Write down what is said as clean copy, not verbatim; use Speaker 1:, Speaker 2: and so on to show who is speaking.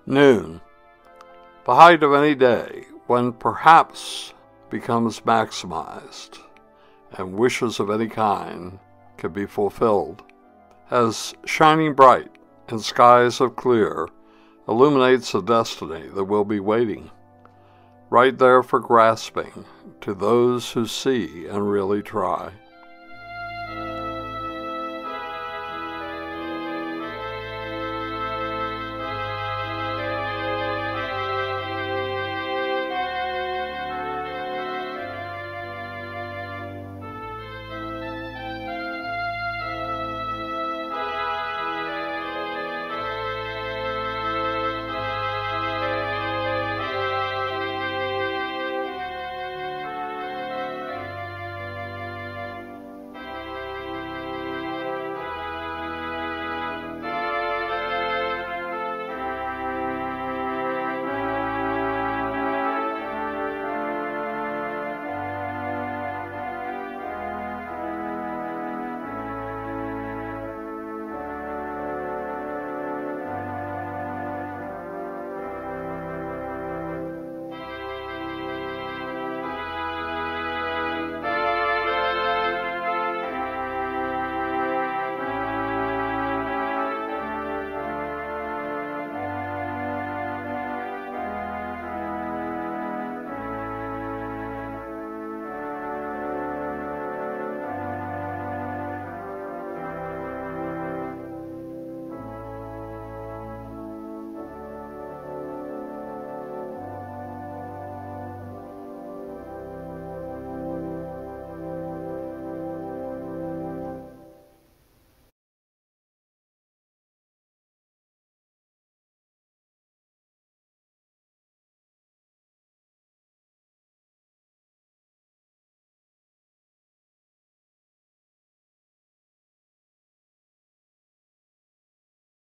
Speaker 1: Noon, the height of any day, when perhaps becomes maximized, and wishes of any kind can be fulfilled, as shining bright in skies of clear illuminates a destiny that will be waiting, right there for grasping to those who see and really try.